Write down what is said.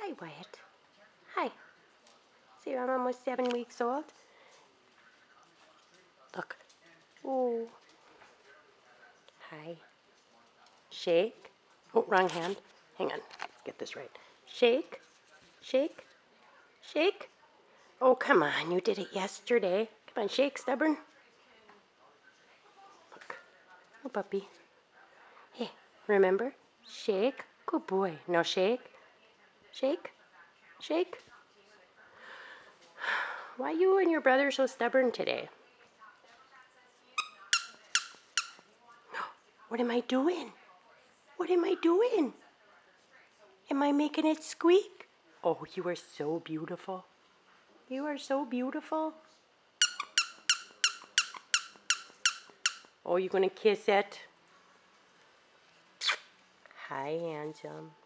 Hi, Wyatt. Hi. See, I'm almost 7 weeks old. Look. Ooh. Hi. Shake. Oh, wrong hand. Hang on. Let's get this right. Shake. Shake. Shake. Oh, come on. You did it yesterday. Come on, shake, stubborn. Look. Oh, puppy. Hey, remember? Shake. Good boy. Now shake. Shake. Shake. Why you and your brother so stubborn today? What am I doing? What am I doing? Am I making it squeak? Oh, you are so beautiful. You are so beautiful. Oh, you gonna kiss it? Hi, handsome.